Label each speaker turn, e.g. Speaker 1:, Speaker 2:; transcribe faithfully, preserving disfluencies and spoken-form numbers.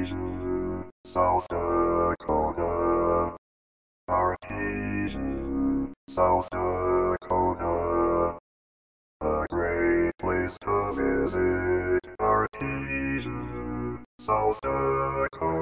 Speaker 1: Artesian, South Dakota. Artesian, South Dakota. A great place to visit. Artesian, South Dakota.